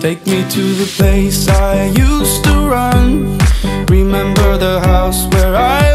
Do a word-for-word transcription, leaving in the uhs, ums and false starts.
Take me to the place I used to run. Remember the house where I